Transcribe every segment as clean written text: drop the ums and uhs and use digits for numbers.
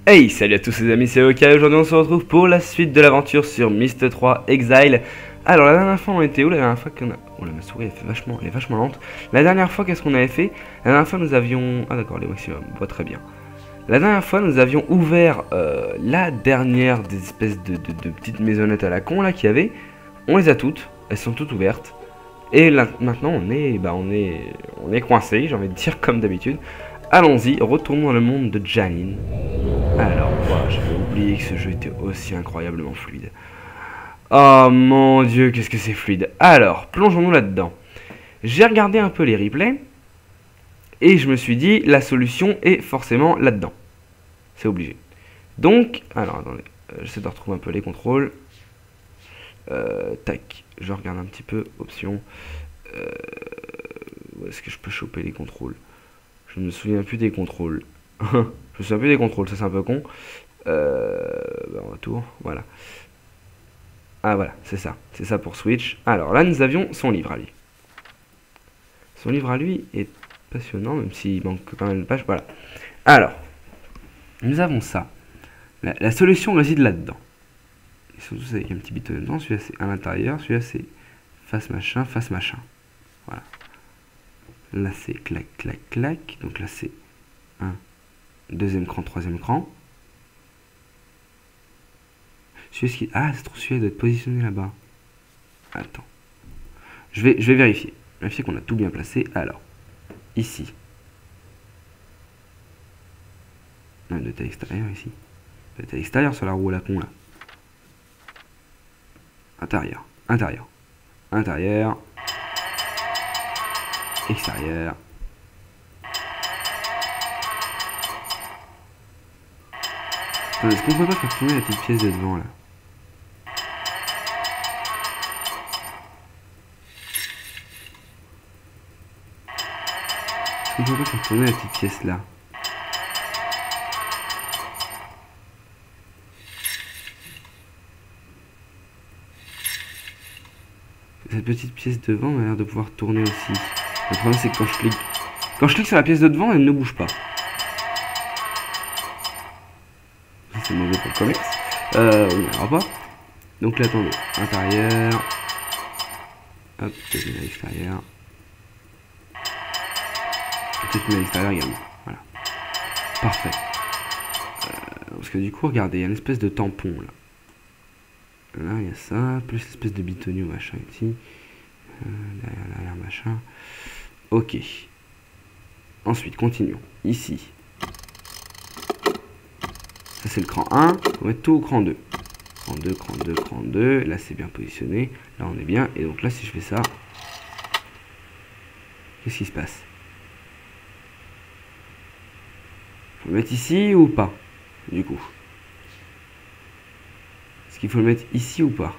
Hey, salut à tous les amis, c'est OK. Aujourd'hui on se retrouve pour la suite de l'aventure sur Myst 3 Exile. Alors la dernière fois on était où? La dernière fois qu'on a... Oh là, ma souris elle est vachement lente. La dernière fois qu'est-ce qu'on avait fait? La dernière fois nous avions... Ah d'accord, les maximum, voit très bien. La dernière fois nous avions ouvert la dernière des espèces de petites maisonnettes à la con là qu'il y avait. On les a toutes, elles sont toutes ouvertes. Et là, maintenant on est coincé, j'ai envie de dire comme d'habitude. Allons-y, retournons dans le monde de Janine. Alors, voilà, j'avais oublié que ce jeu était aussi incroyablement fluide. Oh mon dieu, qu'est-ce que c'est fluide. Alors, plongeons-nous là-dedans. J'ai regardé un peu les replays, et je me suis dit, la solution est forcément là-dedans. C'est obligé. Donc, alors attendez, j'essaie de retrouver un peu les contrôles. Tac, je regarde un petit peu, options. Où est-ce que je peux choper les contrôles? Je ne me souviens plus des contrôles. Je me souviens plus des contrôles, ça c'est un peu con. Retour, voilà. Ah voilà, c'est ça pour Switch. Alors là, nous avions son livre à lui. Son livre à lui est passionnant, même s'il manque quand même une page. Voilà. Alors, nous avons ça. La solution réside là-dedans. Ils sont tous avec un petit bouton dedans. Celui-là, c'est à l'intérieur. Celui-là, c'est face machin, face machin. Voilà. Là, c'est clac, clac, clac. Donc là, c'est un deuxième cran, troisième cran. Celui-ci, ah, c'est trop, celui-là doit être positionné là-bas. Attends. Je vais vérifier. Vérifier qu'on a tout bien placé. Alors, ici. Non, il doit être à l'extérieur ici. Il doit être à l'extérieur sur la roue à la con là. Intérieur, intérieur, intérieur, extérieur. Attends, est-ce qu'on peut pas faire tourner la petite pièce de devant là? Est-ce qu'on peut pas faire tourner la petite pièce là? Cette petite pièce devant a l'air de pouvoir tourner aussi. Le problème c'est que quand je clique sur la pièce de devant, elle ne bouge pas. C'est mauvais pour le commerce. On n'y arrivera pas. Donc là, attendez. Intérieur. Hop, peut-être à l'extérieur. Peut-être à l'extérieur également. Voilà. Parfait. Parce que du coup, regardez, il y a une espèce de tampon là. Là, il y a ça. Plus l'espèce de bitonio machin ici. Derrière machin. Ok. Ensuite, continuons. Ici. Ça, c'est le cran 1. On va mettre tout au cran 2. Cran 2, cran 2, cran 2. Là, c'est bien positionné. Là, on est bien. Et donc là, si je fais ça, qu'est-ce qui se passe? Faut le mettre ici ou pas? Du coup. Est-ce qu'il faut le mettre ici ou pas?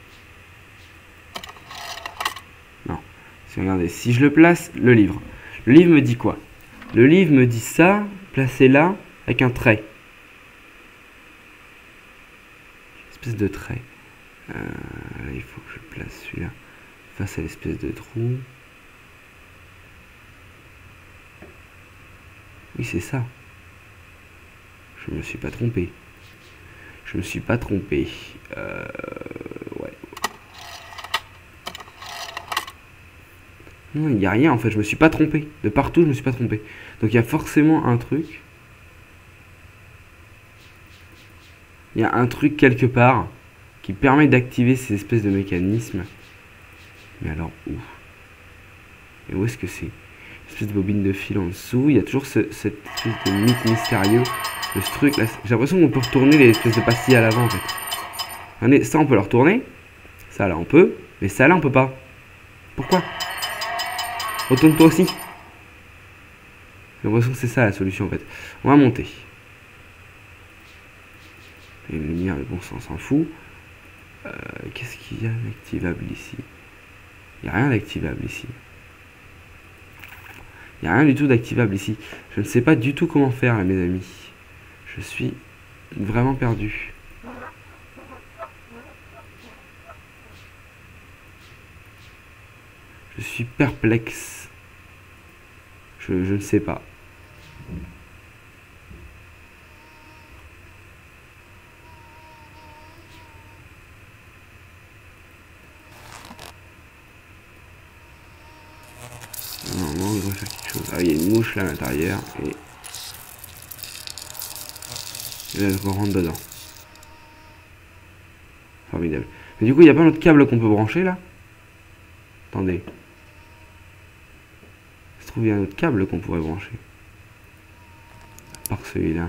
Non. Regardez, si je le place, le livre. Le livre me dit quoi? Le livre me dit ça, placé là, avec un trait. Espèce de trait. Là, il faut que je place celui-là face à l'espèce de trou. Oui, c'est ça. Je me suis pas trompé. Je me suis pas trompé. Ouais. Non, il n'y a rien en fait. Je me suis pas trompé. De partout, je me suis pas trompé. Donc il y a forcément un truc. Il y a un truc quelque part qui permet d'activer ces espèces de mécanismes. Mais alors où? Et où est-ce que c'est? Une espèce de bobine de fil en dessous. Il y a toujours cette espèce de mythe mystérieux de ce truc là. J'ai l'impression qu'on peut retourner les espèces de pastilles à l'avant en fait. Regardez, ça on peut le retourner. Ça là on peut. Mais ça là on peut pas. Pourquoi? Retourne-toi aussi. J'ai l'impression que c'est ça la solution en fait. On va monter. Et une lumière, mais bon, ça on s'en fout. Qu'est-ce qu'il y a d'activable ici? Il n'y a rien d'activable ici. Il n'y a rien du tout d'activable ici. Je ne sais pas du tout comment faire, là, mes amis. Je suis vraiment perdu. Je suis perplexe. Je ne sais pas. chose. Ah, il y a une mouche là à l'intérieur. Et là, je rentre dedans. Formidable. Mais du coup, il n'y a pas notre câble qu'on peut brancher là? Attendez. Il se trouve, il y a un autre câble qu'on pourrait brancher. À part celui-là.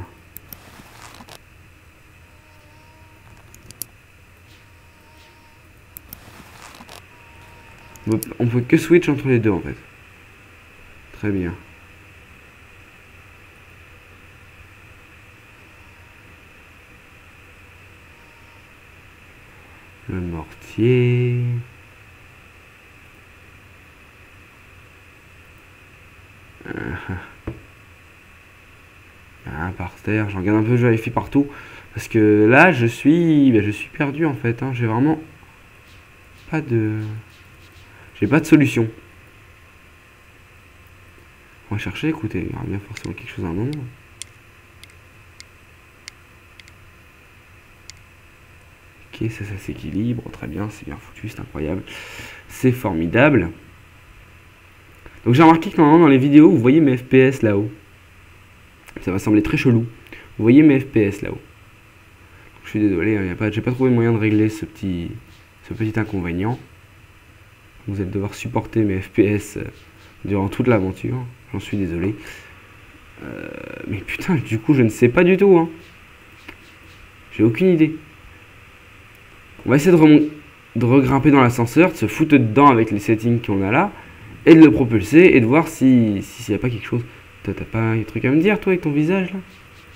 On peut que switch entre les deux en fait. Très bien. Le mortier. Ah, par terre, j'en regarde un peu, je vérifie partout. Parce que là, je suis perdu en fait. Hein. J'ai vraiment pas de... J'ai pas de solution. On va chercher, écoutez, il y aura bien forcément quelque chose à un moment. Ok, ça s'équilibre, très bien, c'est bien foutu, c'est incroyable. C'est formidable. Donc j'ai remarqué que normalement dans les vidéos, vous voyez mes FPS là-haut. Ça va sembler très chelou. Vous voyez mes FPS là-haut. Je suis désolé, hein, j'ai pas trouvé moyen de régler ce petit inconvénient. Vous allez devoir supporter mes FPS durant toute l'aventure. J'en suis désolé. Mais putain, du coup, je ne sais pas du tout. Hein. J'ai aucune idée. On va essayer de regrimper dans l'ascenseur, de se foutre dedans avec les settings qu'on a là, et de le propulser, et de voir s'il n'y a pas quelque chose. Toi, t'as pas un truc à me dire, toi, avec ton visage, là?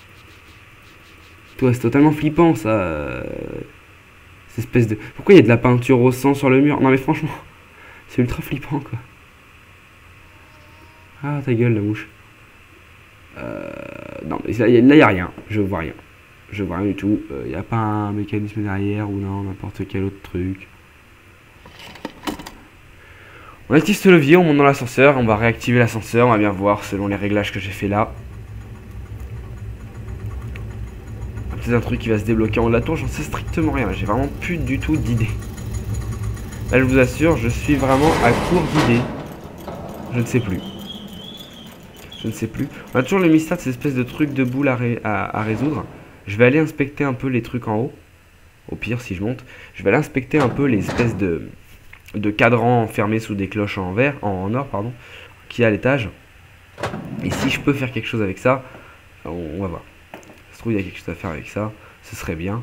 Toi, c'est totalement flippant, ça. Cette espèce de... Pourquoi il y a de la peinture au sang sur le mur? Non, mais franchement, c'est ultra flippant, quoi. Ah, ta gueule, la mouche. Non, mais là, il n'y a rien. Je vois rien. Je vois rien du tout. Il n'y a pas un mécanisme derrière ou non, n'importe quel autre truc. On active ce levier, on monte dans l'ascenseur, on va réactiver l'ascenseur, on va bien voir selon les réglages que j'ai fait là. C'est un truc qui va se débloquer en haut de la tour, j'en sais strictement rien, j'ai vraiment plus du tout d'idées. Là je vous assure, je suis vraiment à court d'idées. Je ne sais plus. Je ne sais plus. On a toujours le mystère de ces espèces de trucs de boules à résoudre. Je vais aller inspecter un peu les trucs en haut. Au pire, si je monte, je vais aller inspecter un peu les espèces de cadrans enfermés sous des cloches en verre, en or, pardon, qui est à l'étage. Et si je peux faire quelque chose avec ça, on va voir. Ça se trouve, il y a quelque chose à faire avec ça, ce serait bien.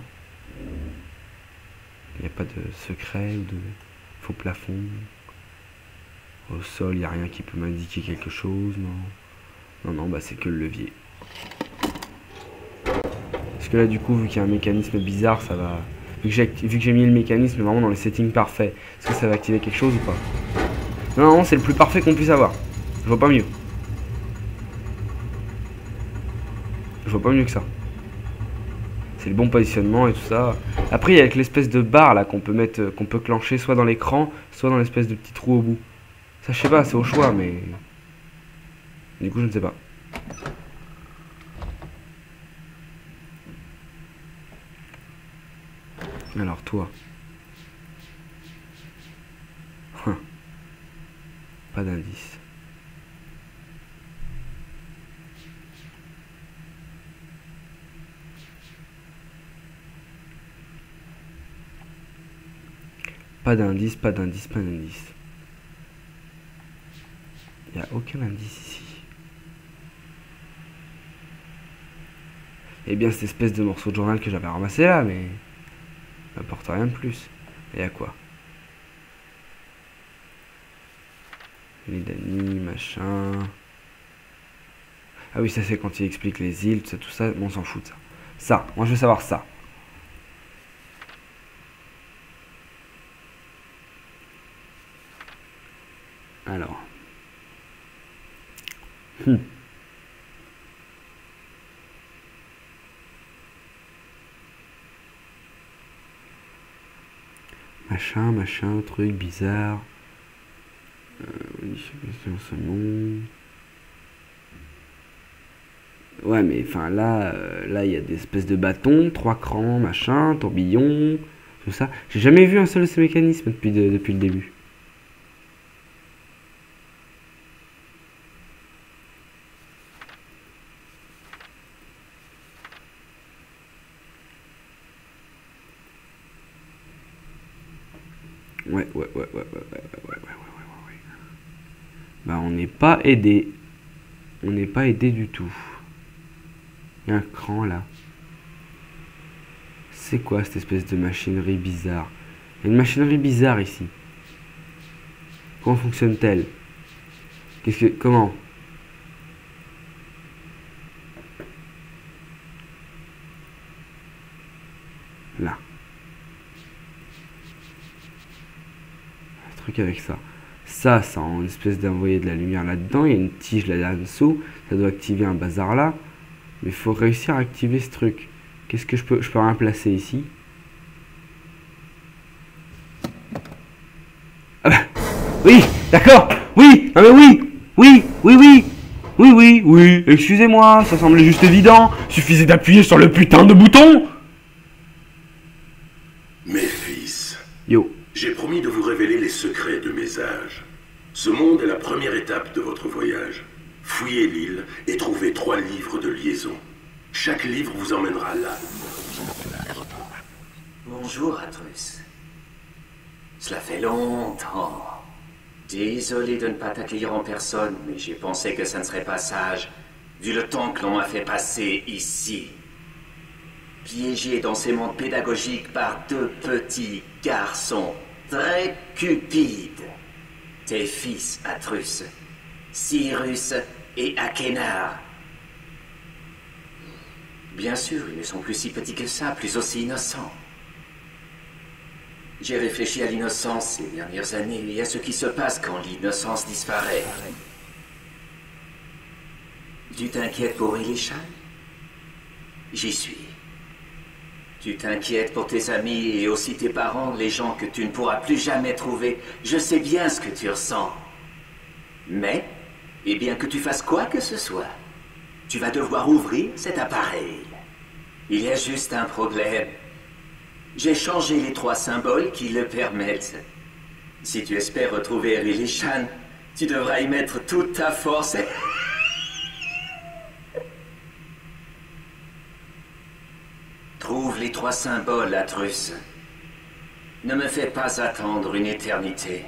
Il n'y a pas de secret ou de faux plafond. Au sol, il n'y a rien qui peut m'indiquer quelque chose, non. Non, bah c'est que le levier. Parce que là, du coup, vu qu'il y a un mécanisme bizarre, ça va... Vu que j'ai mis le mécanisme vraiment dans les settings parfaits, est-ce que ça va activer quelque chose ou pas? Non, c'est le plus parfait qu'on puisse avoir. Je vois pas mieux. Je vois pas mieux que ça. C'est le bon positionnement et tout ça. Après, il y a avec l'espèce de barre là qu'on peut mettre, qu'on peut clencher soit dans l'écran, soit dans l'espèce de petit trou au bout. Ça, je sais pas, c'est au choix, mais... Du coup, je ne sais pas. Alors, toi. Pas d'indice. Pas d'indice, pas d'indice, pas d'indice. Il n'y a aucun indice ici. Eh bien, cette espèce de morceau de journal que j'avais ramassé là, mais... n'apporte rien de plus. Et à quoi? Les Dani, machin... Ah oui, ça c'est quand il explique les îles, tout ça, bon, on s'en fout de ça. Ça, moi je veux savoir ça. Alors. Machin, truc bizarre. Oui, je sais son nom. Ouais, mais enfin là, là il y a des espèces de bâtons, 3 crans, machin, tourbillon, tout ça. J'ai jamais vu un seul de ces mécanismes depuis le début. Ouais. Bah, on n'est pas aidé. On n'est pas aidé du tout. Il y a un cran là. C'est quoi cette espèce de machinerie bizarre? Il y a une machinerie bizarre ici. Comment fonctionne-t-elle? Comment? Là. Un truc avec ça. Ça a une espèce d'envoyer de la lumière là-dedans. Il y a une tige là en dessous. Ça doit activer un bazar là. Mais il faut réussir à activer ce truc. Qu'est-ce que je peux rien placer ici? Ah bah, oui, d'accord. Oui, non mais oui. Excusez-moi, ça semblait juste évident. Suffisait d'appuyer sur le putain de bouton. Mes fils, Yo. j'ai promis de vous révéler les secrets de mes âges. Ce monde est la première étape de votre voyage. Fouillez l'île et trouvez 3 livres de liaison. Chaque livre vous emmènera là. Bonjour, Atrus. Cela fait longtemps. Désolé de ne pas t'accueillir en personne, mais j'ai pensé que ça ne serait pas sage, vu le temps que l'on m'a fait passer ici. Piégé dans ces mondes pédagogiques par 2 petits garçons très cupides. Tes fils, Atrus, Cyrus et Akenar. Bien sûr, ils ne sont plus si petits que ça, plus aussi innocents. J'ai réfléchi à l'innocence ces dernières années et à ce qui se passe quand l'innocence disparaît. Tu t'inquiètes pour Elishan? J'y suis. Tu t'inquiètes pour tes amis et aussi tes parents, les gens que tu ne pourras plus jamais trouver. Je sais bien ce que tu ressens. Mais, et bien que tu fasses quoi que ce soit, tu vas devoir ouvrir cet appareil. Il y a juste un problème. J'ai changé les 3 symboles qui le permettent. Si tu espères retrouver Elishan, tu devras y mettre toute ta force. Trouve les 3 symboles, Atrus. Ne me fais pas attendre une éternité.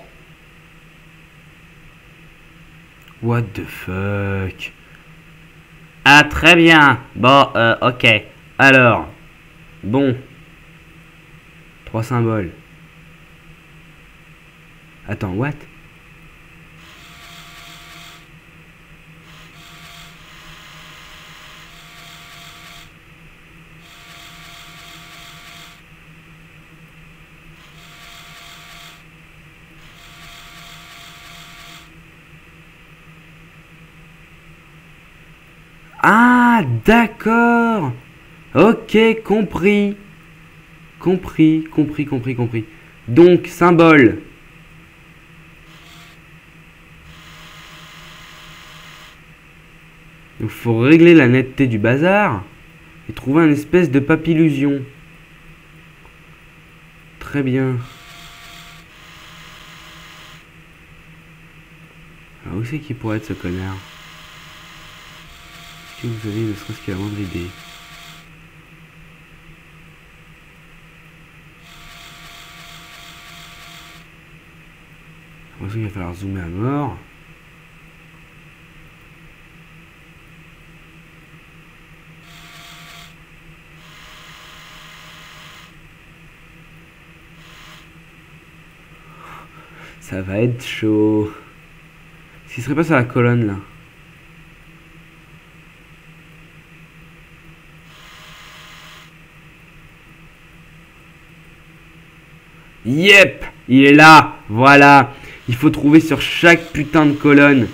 What the fuck? Ah, très bien. Bon, ok. Alors, bon. 3 symboles. Attends, what? Ah, d'accord. Ok, compris. Compris. Donc, symbole. Il faut régler la netteté du bazar et trouver une espèce de papillusion. Très bien. Alors, où c'est qu'il pourrait être ce connard? Est-ce que vous avez ne serait-ce que la moindre idée? J'ai l'impression qu'il va falloir zoomer à mort. Ça va être chaud. Ce qui serait pas sur la colonne là? Yep, il est là. Voilà. Il faut trouver sur chaque putain de colonne.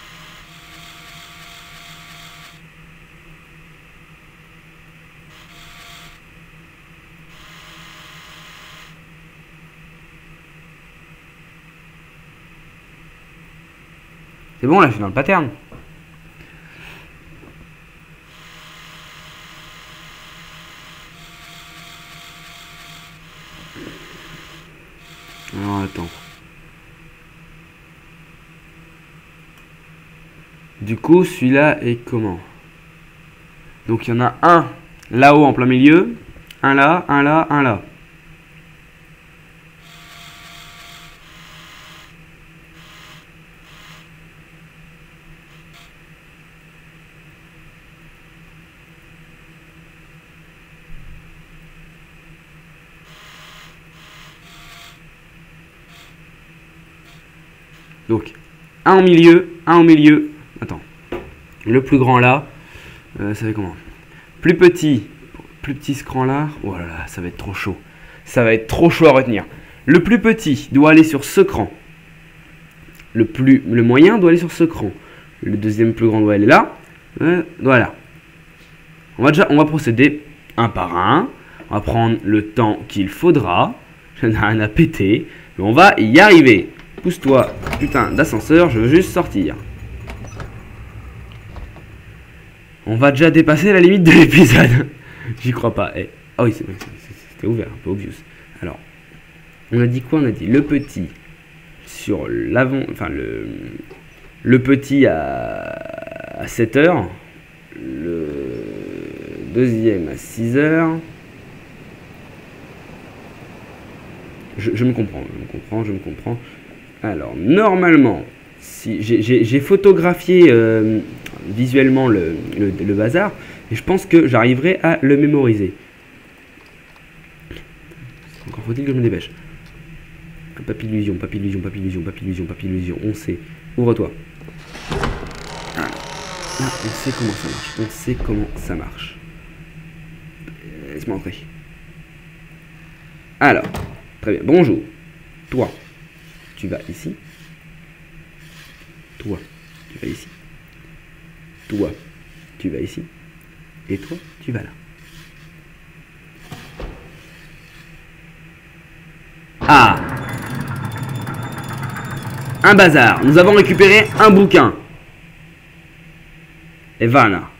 C'est bon, là, je suis dans le pattern. Alors, attends. Du coup, celui-là est comment? Donc, il y en a un là-haut en plein milieu. Un là, un là, un là. Donc, un au milieu, un au milieu. Attends. Le plus grand là. Ça fait comment? Plus petit ce cran là. Oh là là, ça va être trop chaud. Ça va être trop chaud à retenir. Le plus petit doit aller sur ce cran. Le moyen doit aller sur ce cran. Le deuxième plus grand doit aller là. Voilà. On va procéder un par un. On va prendre le temps qu'il faudra. J'en ai rien à péter. Mais on va y arriver. Pousse-toi, putain d'ascenseur, je veux juste sortir. On va déjà dépasser la limite de l'épisode. J'y crois pas. Ah oui, c'était ouvert, un peu obvious. Alors, on a dit quoi? On a dit le petit sur l'avant, enfin le petit à 7 heures, le deuxième à 6 heures. Je me comprends. Alors, normalement, si j'ai photographié visuellement le bazar, et je pense que j'arriverai à le mémoriser. Encore faut-il que je me dépêche. Papillusion, on sait. Ouvre-toi. Là, on sait comment ça marche. Laisse-moi entrer. Alors, très bien. Bonjour. Toi, tu vas ici. Toi, tu vas ici. Toi, tu vas ici. Et toi, tu vas là. Ah! Un bazar. Nous avons récupéré un bouquin. Evana.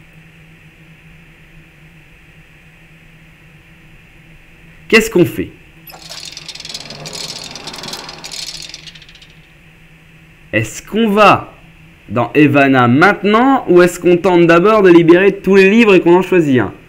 Qu'est-ce qu'on fait? Est-ce qu'on va dans Evana maintenant ou est-ce qu'on tente d'abord de libérer tous les livres et qu'on en choisit un?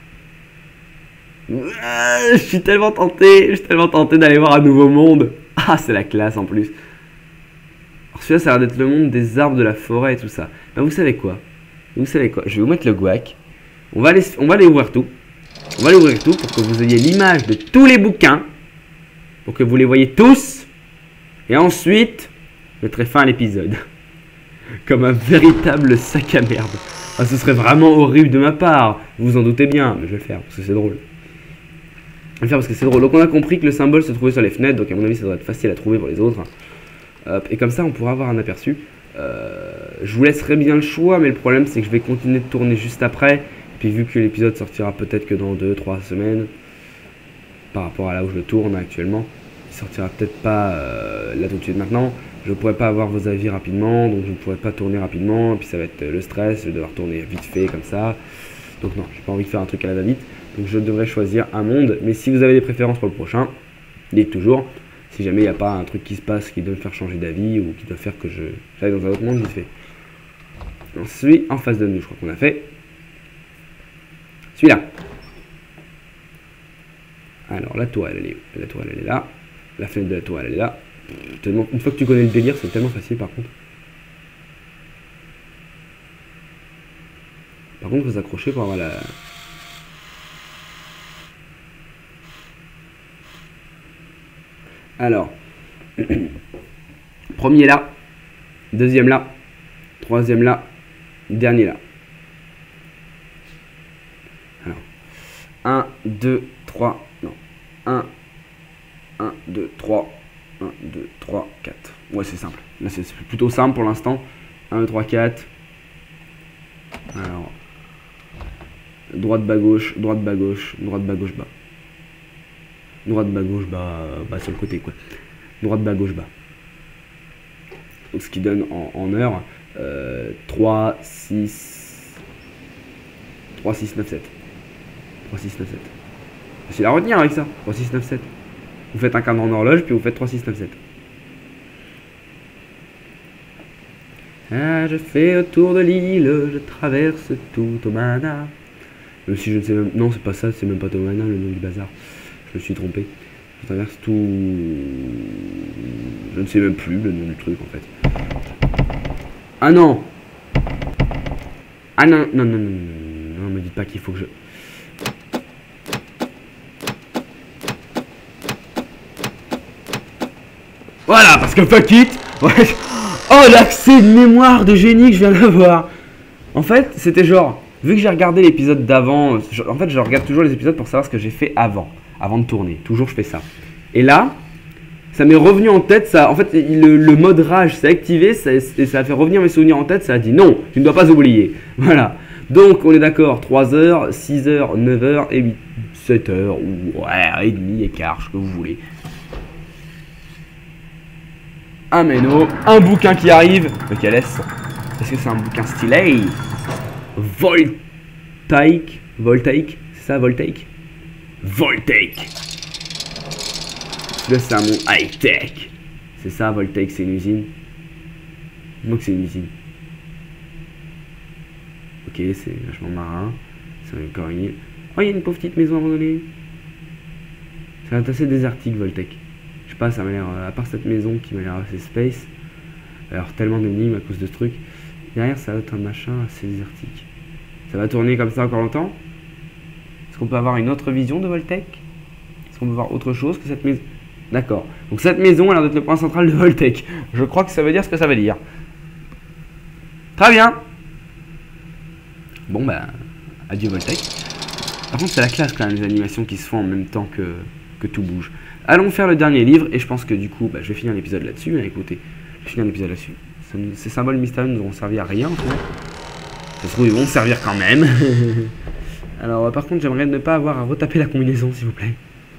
Je suis tellement tenté d'aller voir un nouveau monde. Ah, c'est la classe en plus. Alors celui-là, ça a l'air d'être le monde des arbres, de la forêt et tout ça. Ben, vous savez quoi? Je vais vous mettre le guac. On va aller ouvrir tout. On va aller ouvrir tout pour que vous ayez l'image de tous les bouquins. Pour que vous les voyez tous. Et ensuite, je mettrai fin à l'épisode. Comme un véritable sac à merde. Ah, ce serait vraiment horrible de ma part. Vous vous en doutez bien, mais je vais le faire parce que c'est drôle. Je vais le faire parce que c'est drôle. Donc on a compris que le symbole se trouvait sur les fenêtres. Donc à mon avis, ça devrait être facile à trouver pour les autres. Et comme ça, on pourra avoir un aperçu. Je vous laisserai bien le choix, mais le problème, c'est que je vais continuer de tourner juste après. Puis vu que l'épisode sortira peut-être que dans 2-3 semaines, par rapport à là où je le tourne actuellement, il sortira peut-être pas là tout de suite maintenant. Je ne pourrai pas avoir vos avis rapidement, donc je ne pourrai pas tourner rapidement. Et puis ça va être le stress de devoir tourner vite fait comme ça. Donc non, j'ai pas envie de faire un truc à la va-vite. Donc je devrais choisir un monde. Mais si vous avez des préférences pour le prochain, dites toujours. Si jamais il n'y a pas un truc qui se passe qui doit me faire changer d'avis ou qui doit faire que j'aille dans un autre monde, vite fait. Ensuite, en face de nous, je crois qu'on a fait celui-là. Alors la toile, elle est où? La toile, elle est là. La fenêtre de la toile, elle est là. Tellement, une fois que tu connais le délire, c'est tellement facile par contre. Par contre, il faut s'accrocher pour avoir la... Alors, premier là, deuxième là, troisième là, dernier là. Alors, 1, 2, 3, non, 1, 2, 3, 1, 2, 3, 4. Ouais, c'est simple. Là, c'est plutôt simple pour l'instant. 1, 2, 3, 4. Alors, droite, bas, gauche, droite, bas, gauche, droite, bas, gauche, bas. Droite, bas, gauche, bas, sur le côté, quoi. Droite, bas, gauche, bas. Donc, ce qui donne en heure 3, 6, 9, 7. 3, 6, 9, 7. C'est à retenir avec ça. 3, 6, 9, 7. Vous faites un cadre en horloge, puis vous faites 3, 6, 9, 7. Ah, je fais le tour de l'île, je traverse tout Tomana. Même si je ne sais même... Non, c'est pas ça, c'est même pas Tomana, le nom du bazar. Je me suis trompé. Je traverse tout... Je ne sais même plus le nom du truc, en fait. Ah non! Ah non, non, non, non, non, non, me dites pas qu'il faut que je... Voilà, parce que fuck it. Ouais. Oh, l'accès de mémoire de génie que je viens d'avoir. En fait, c'était genre, vu que j'ai regardé l'épisode d'avant, en fait, je regarde toujours les épisodes pour savoir ce que j'ai fait avant de tourner. Toujours, je fais ça. Et là, ça m'est revenu en tête, ça, en fait, le mode rage s'est activé, et ça a fait revenir mes souvenirs en tête, ça a dit non, tu ne dois pas oublier. Voilà. Donc, on est d'accord, 3 heures, 6 heures, 9 heures et 8, 7 heures, ou ouais, et demi, écart, ce que vous voulez. Un méno, un bouquin qui arrive. Lequel est-ce? Est-ce que c'est un bouquin stylé? Voltaic, c'est ça, Voltaic? Voltaic. Là, c'est un monde high-tech. C'est ça, Voltaic, c'est une usine. Dis-moi que c'est une usine. Ok, c'est vachement marin. C'est encore une... Oh, il y a une pauvre petite maison abandonnée. C'est assez désertique, Voltaic. Je sais pas, ça m'a l'air... À part cette maison qui m'a l'air assez space. Alors, tellement d'énigmes à cause de ce truc. Derrière, ça va être un machin assez désertique. Ça va tourner comme ça encore longtemps? Est-ce qu'on peut avoir une autre vision de Voltaic? Est-ce qu'on peut voir autre chose que cette maison? D'accord. Donc cette maison a l'air d'être le point central de Voltaic. Je crois que ça veut dire ce que ça veut dire. Très bien. Bon bah, adieu Voltaic. Par contre c'est la classe quand même, les animations qui se font en même temps que tout bouge. Allons faire le dernier livre et je pense que du coup bah, je vais finir l'épisode là-dessus. Écoutez, je vais finir l'épisode là-dessus. Ces symboles mystérieux nous auront servi à rien en fait. Ça se trouve ils vont servir quand même. Alors par contre j'aimerais ne pas avoir à retaper la combinaison s'il vous plaît.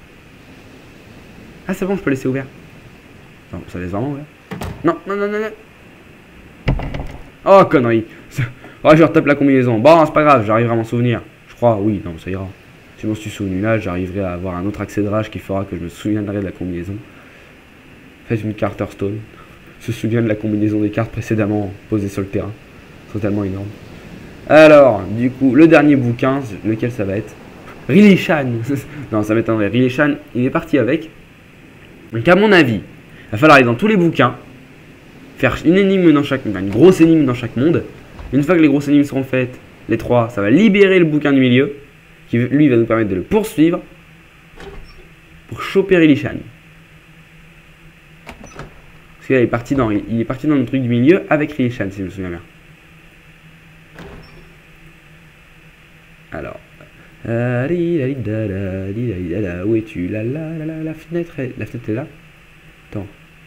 Ah c'est bon, je peux laisser ouvert. Non, ça laisse vraiment ouvert. Non, non, non, non, non. Oh connerie. Oh, je retape la combinaison. Bon, c'est pas grave, j'arriverai à m'en souvenir. Je crois, oui, non, ça ira. Si je m'en suis souvenu là, j'arriverai à avoir un autre accès de rage qui fera que je me souviendrai de la combinaison. Faites une carte Hearthstone. Se souvient de la combinaison des cartes précédemment posées sur le terrain. C'est totalement énorme. Alors, du coup, le dernier bouquin, lequel ça va être? Riley Shan. Non, ça m'étonnerait. Riley Shan, il est parti avec. Donc à mon avis, il va falloir aller dans tous les bouquins, faire une énigme dans chaque, une grosse énigme dans chaque monde. Une fois que les grosses énigmes seront faites, les 3, ça va libérer le bouquin du milieu, qui lui va nous permettre de le poursuivre pour choper Riley Shan. Parce qu'il est parti dans le truc du milieu avec Riley Shan, si je me souviens bien. Alors. Où es-tu? La fenêtre est... La fenêtre est là. Attends.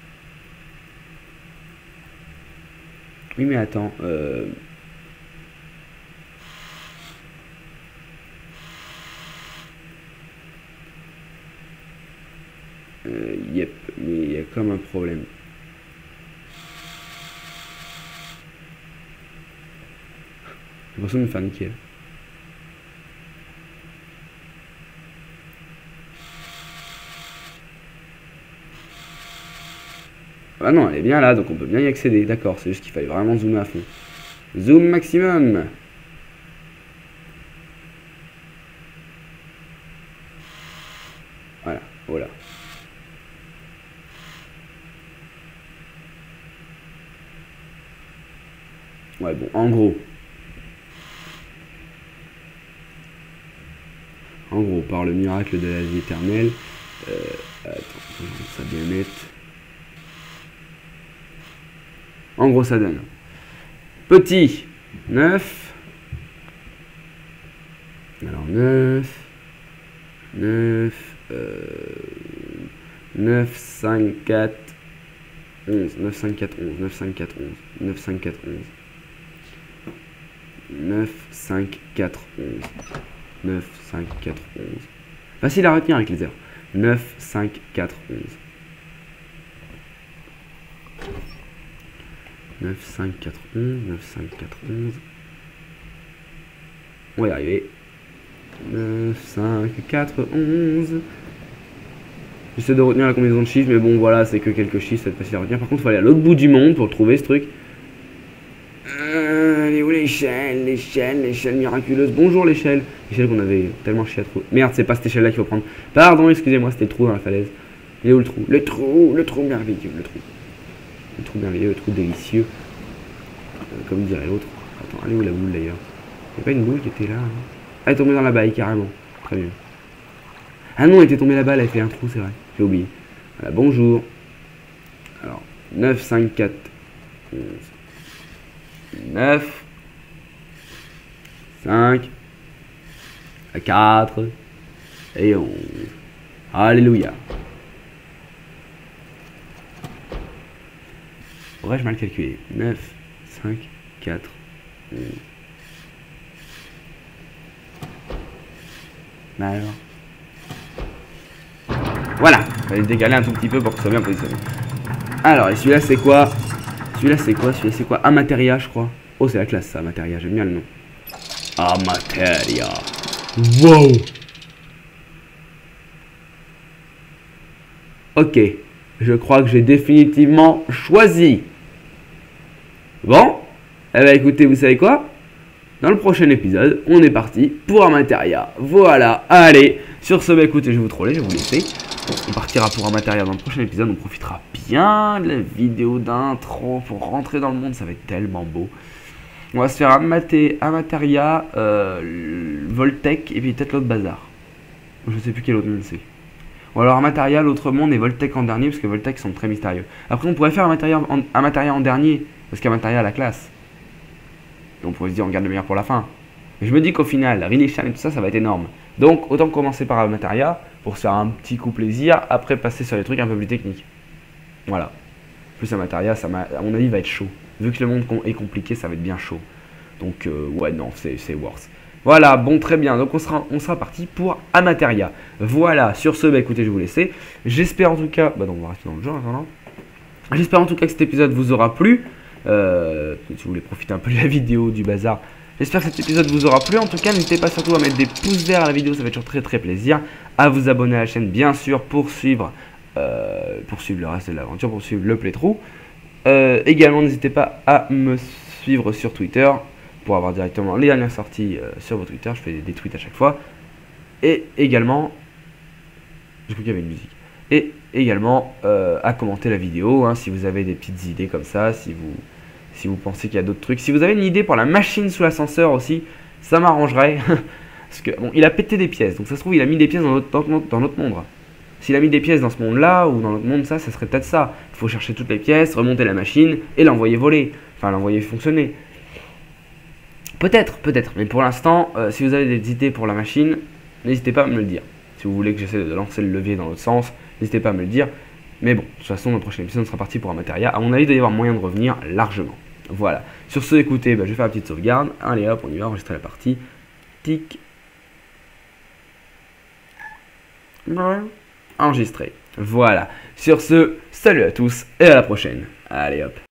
Oui mais attends. Yep, mais il y a comme un problème. J'ai l'impression de me faire niquer. Ah non, elle est bien là, donc on peut bien y accéder. D'accord, c'est juste qu'il fallait vraiment zoomer à fond. Zoom maximum. Voilà, voilà. Ouais, bon, en gros. En gros, par le miracle de la vie éternelle. Attends, je vais rendre ça bien net. En gros, ça donne petit 9. Alors 9, 5, 4, 11. 9, 5, 4, 11. 9, 5, 4, 11. 9, 5, 4, 11. 9, 5, 4, 11. 9, 5, 4, 11. Facile à retenir avec les heures. 9, 5, 4, 11. 9, 5, 4, 11, 9, 5, 4, 11. On va y arriver. 9, 5, 4, 11. J'essaie de retenir la combinaison de chiffres, mais bon, voilà, c'est que quelques chiffres, c'est facile à retenir. Par contre, il faut aller à l'autre bout du monde pour trouver ce truc. Elle est où l'échelle? L'échelle miraculeuse. Bonjour l'échelle. L'échelle qu'on avait tellement chié à trouver. Merde, c'est pas cette échelle-là qu'il faut prendre. Pardon, excusez-moi, c'était le trou dans la falaise. Il est où le trou? Le trou merveilleux, le trou. Le trou merveilleux, le trou délicieux. Comme dirait l'autre. Attends, elle est où la boule d'ailleurs? Il n'y a pas une boule qui était là hein? Elle est tombée dans la baille carrément. Très bien. Ah non, elle était tombée là-bas, elle a fait un trou, c'est vrai. J'ai oublié. Voilà, bonjour. Alors, 9, 5, 4, 11, 9, 5, 4 et 11. Alléluia. Aurais-je mal calculé? 9, 5, 4, 11. Bah alors. Voilà, il fallait décaler un tout petit peu pour que ce soit bien positionné. Alors, et celui-là c'est quoi? Celui-là c'est quoi? Amateria, je crois. Oh, c'est la classe ça, Amateria, j'aime bien le nom. Amateria. Wow. Ok, je crois que j'ai définitivement choisi. Bon, eh ben écoutez, vous savez quoi? Dans le prochain épisode, on est parti pour Amateria. Voilà, allez. Sur ce, bah écoutez, je vais vous troller, je vais vous laisser. On partira pour Amateria dans le prochain épisode. On profitera bien de la vidéo d'intro pour rentrer dans le monde. Ça va être tellement beau. On va se faire Amateria, Voltec et puis peut-être l'autre bazar. Je sais plus quel autre monde c'est. Ou alors Amateria, l'autre monde et Voltec en dernier parce que Voltec sont très mystérieux. Après, on pourrait faire Amateria en dernier parce qu'Amateria a la classe. Et on pourrait se dire on garde le meilleur pour la fin. Mais je me dis qu'au final, Rilichan et tout ça, ça va être énorme. Donc autant commencer par Amateria pour se faire un petit coup plaisir, après passer sur les trucs un peu plus techniques. Voilà. Plus Amateria, ça à mon avis va être chaud. Vu que le monde est compliqué, ça va être bien chaud. Donc ouais non, c'est worse. Voilà, bon très bien, donc on sera parti pour Amateria. Voilà, sur ce, bah écoutez, je vais vous laisser. J'espère en tout cas, bah non, on va rester dans le jeu en attendant. J'espère en tout cas que cet épisode vous aura plu. Si vous voulez profiter un peu de la vidéo, du bazar. J'espère que cet épisode vous aura plu. En tout cas, n'hésitez pas surtout à mettre des pouces verts à la vidéo, ça va être toujours très très plaisir. À vous abonner à la chaîne, bien sûr, pour suivre le reste de l'aventure, pour suivre le playthrough. Également, n'hésitez pas à me suivre sur Twitter pour avoir directement les dernières sorties sur vos Twitter. Je fais des tweets à chaque fois. Et également, j'ai cru qu'il y avait une musique. Et également à commenter la vidéo hein, si vous avez des petites idées comme ça, si vous pensez qu'il y a d'autres trucs. Si vous avez une idée pour la machine sous l'ascenseur aussi, ça m'arrangerait. Parce que bon, il a pété des pièces, donc ça se trouve il a mis des pièces dans notre monde. S'il a mis des pièces dans ce monde-là ou dans l'autre monde, ça serait peut-être ça. Il faut chercher toutes les pièces, remonter la machine et l'envoyer voler. Enfin, l'envoyer fonctionner. Peut-être. Mais pour l'instant, si vous avez des idées pour la machine, n'hésitez pas à me le dire. Si vous voulez que j'essaie de lancer le levier dans l'autre sens, n'hésitez pas à me le dire. Mais bon, de toute façon, dans le prochain épisode, on sera parti pour Amateria. À mon avis, il doit y avoir moyen de revenir largement. Voilà. Sur ce, écoutez, bah, je vais faire la petite sauvegarde. Allez hop, on y va, enregistrer la partie. Tic. Enregistré. Voilà. Sur ce, salut à tous et à la prochaine. Allez hop.